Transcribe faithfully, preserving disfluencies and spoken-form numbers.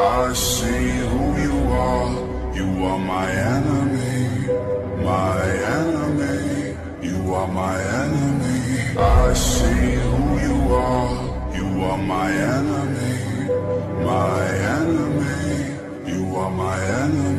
I see who you are. You are my enemy, my enemy. You are my enemy. I see who you are. You are my enemy, my enemy. You are my enemy.